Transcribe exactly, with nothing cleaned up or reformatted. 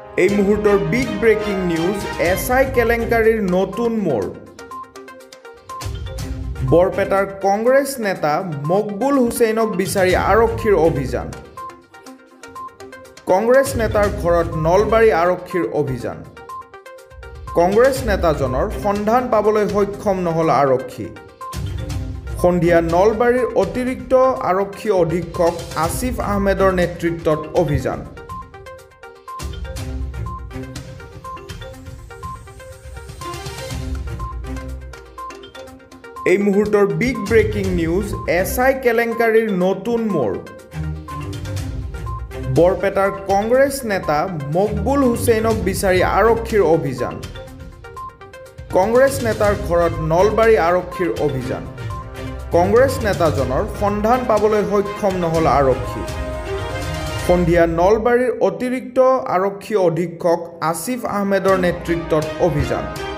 এই মুহূৰ্তৰ big breaking news SI কেলেংকাৰীৰ নতুন মোড় বৰপেটাৰ কংগ্ৰেছ নেতা মকবুল হুছেইনক বিচাৰি আৰক্ষীৰ অভিযান কংগ্ৰেছ নেতাৰ ঘৰত নলবাৰী আৰক্ষীৰ অভিযান কংগ্ৰেছ নেতাজনৰ সন্ধান পাবলৈ সক্ষম নহল আৰক্ষী সন্ধিয়া নলবাৰীৰ অতিৰিক্ত আৰক্ষী অধীক্ষক আসিফ আহমেদৰ নেতৃত্বত অভিযান এই মুহূৰ্তৰ বিগ ব্ৰেকিং নিউজ এছআই কেলেংকাৰীৰ নতুন মোড় বৰপেটাৰ কংগ্ৰেছ নেতা মকবুল হুছেইনক বিচাৰি আৰক্ষীৰ অভিযান কংগ্ৰেছ নেতাৰ ঘৰত নলবাৰী আৰক্ষীৰ অভিযান কংগ্ৰেছ নেতাজনৰ সন্ধান পাবলৈ সক্ষম নহল আৰক্ষী সন্ধিয়া নলবাৰীৰ অতিৰিক্ত আৰক্ষী অধীক্ষক আসিফ আহমেদৰ নেতৃত্বত অভিযান